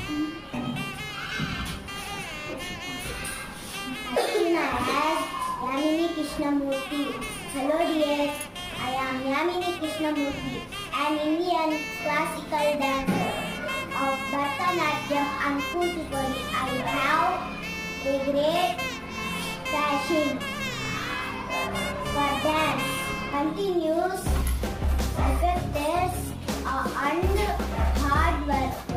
ASMINA as YAMINI Krishnamurthy. Hello dear, I am YAMINI Krishnamurthy, an Indian classical dancer of Bharatanatyam and Kuchipudi. I have a great passion for dance, continuous effort and hard work.